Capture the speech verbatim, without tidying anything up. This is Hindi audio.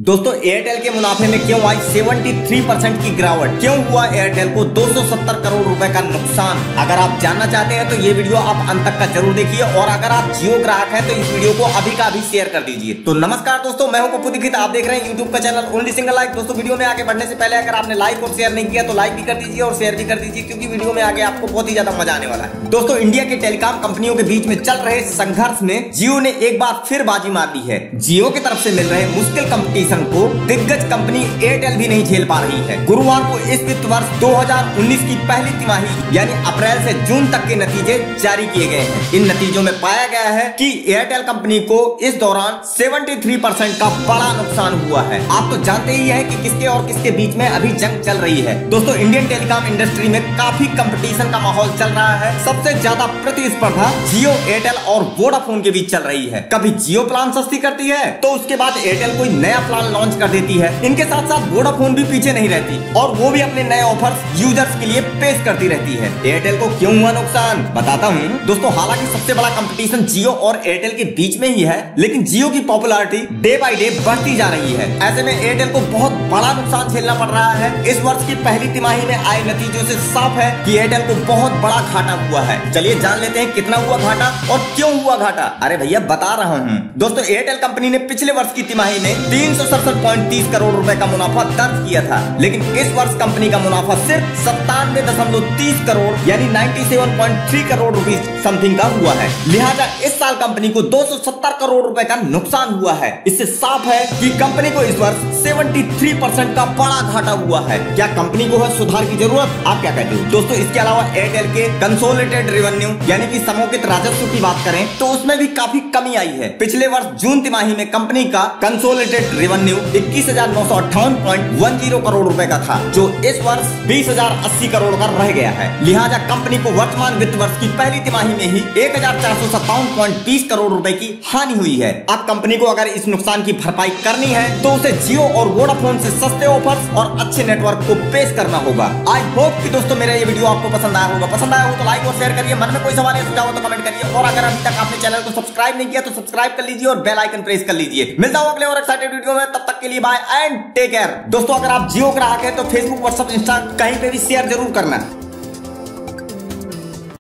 दोस्तों एयरटेल के मुनाफे में क्यों आई तिहत्तर परसेंट की गिरावट, क्यों हुआ एयरटेल को दो सौ सत्तर करोड़ रुपए का नुकसान। अगर आप जानना चाहते हैं तो ये वीडियो आप अंत तक का जरूर देखिए और अगर आप जियो ग्राहक हैं तो इस वीडियो को अभी का अभी शेयर कर दीजिए। तो नमस्कार दोस्तों, मैं हूं पप्पू दीक्षित, आप देख रहे हैं यूट्यूब का चैनल ओनली सिंगल लाइक। दोस्तों वीडियो में आगे बढ़ने से पहले अगर आपने लाइक और शेयर नहीं किया तो लाइक भी कर दीजिए और शेयर भी कर दीजिए, क्योंकि वीडियो में आगे आपको बहुत ही ज्यादा मजा आने वाला है। दोस्तों इंडिया के टेलीकॉम कंपनियों के बीच में चल रहे संघर्ष में जियो ने एक बार फिर बाजी मार दी है। जियो की तरफ से मिल रहे मुश्किल कंपटीशन को दिग्गज कंपनी एयरटेल भी नहीं झेल पा रही है। गुरुवार को इस वित्त वर्ष दो हज़ार उन्नीस की पहली तिमाही यानी अप्रैल से जून तक के नतीजे जारी किए गए हैं। इन नतीजों में पाया गया है कि एयरटेल कंपनी को इस दौरान तिहत्तर परसेंट का बड़ा नुकसान हुआ है। आप तो जानते ही हैं कि किसके और किसके बीच में अभी जंग चल रही है। दोस्तों इंडियन टेलीकॉम इंडस्ट्री में काफी कंपटीशन का माहौल चल रहा है। सबसे ज्यादा प्रतिस्पर्धा जियो, एयरटेल और वोडाफोन के बीच चल रही है। कभी जियो प्लान सस्ती करती है तो उसके बाद एयरटेल कोई नया प्लान लॉन्च कर देती है। इनके साथ साथ वोडाफोन भी पीछे नहीं रहती और वो भी अपने नए ऑफर्स यूजर्स के लिए पेश करती रहती है। एयरटेल को क्यों हुआ नुकसान बताता हूँ। दोस्तों हालांकि सबसे बड़ा कंपटीशन जियो और एयरटेल के बीच में ही है, लेकिन जियो की पॉपुलैरिटी डे बाय डे बढ़ती जा रही है। ऐसे में एयरटेल को बहुत बड़ा नुकसान झेलना पड़ रहा है। इस वर्ष की पहली तिमाही में आए नतीजों से साफ है कि एयरटेल को बहुत बड़ा घाटा हुआ है। चलिए जान लेते हैं कितना हुआ घाटा और क्यों हुआ घाटा। अरे भैया बता रहा हूँ। दोस्तों एयरटेल कंपनी ने पिछले वर्ष की तिमाही में तीन सौ सड़सठ पॉइंट तीस करोड़ रुपए का मुनाफा दर्ज किया था, लेकिन इस वर्ष कंपनी का मुनाफा सिर्फ सत्तानवे दशमलव तीस करोड़ यानी सत्तानवे पॉइंट तीन करोड़ रुपीस समथिंग का हुआ है। लिहाजा इस साल कंपनी को दो सौ सत्तर करोड़ रुपए का नुकसान हुआ है। इससे साफ है कि कंपनी को इस वर्ष तिहत्तर परसेंट का बड़ा घाटा हुआ है। क्या कंपनी को है सुधार की जरूरत? आप क्या कहते हो? दोस्तों इसके अलावा एयरटेल के कंसोलिडेटेड रेवेन्यू यानी कि समूहित राजस्व की बात करें तो उसमें भी काफी कमी आई है। पिछले वर्ष जून तिमाही में कंपनी का कंसोलिडेटेड रेवेन्यू इक्कीस हजार नौ सौ अट्ठावन पॉइंट वन जीरो करोड़ रुपए का था, जो इस वर्ष बीस हजार अस्सी करोड़ का रह गया है। लिहाजा कंपनी को वर्तमान वित्त वर्ष की पहली तिमाही में ही एक हजार चार सौ सत्तावन पॉइंट बीस करोड़ रुपए की हानि हुई है। अब कंपनी को अगर इस नुकसान की भरपाई करनी है तो उसे जियो और वोडाफोन से सस्ते ऑफर्स और अच्छे नेटवर्क को पेश करना होगा। आई होप कि दोस्तों मेरा ये वीडियो आपको पसंद आया होगा। पसंद आया हो तो लाइक और शेयर करिए। मन में कोई सवाल या सुझाव हो तो कमेंट करिए और अगर अभी तक आपने चैनल को सब्सक्राइब नहीं किया तो सब्सक्राइब कर लीजिए और बेल आइकन प्रेस कर लीजिए। मिलता हूं अगले और एक्साइटेड वीडियो में, तब तक के लिए बाय एंड टेक केयर। दोस्तों अगर आप जियो ग्राहक हैं तो फेसबुक, व्हाट्सएप, इंस्टा कहीं पे भी शेयर जरूर करना।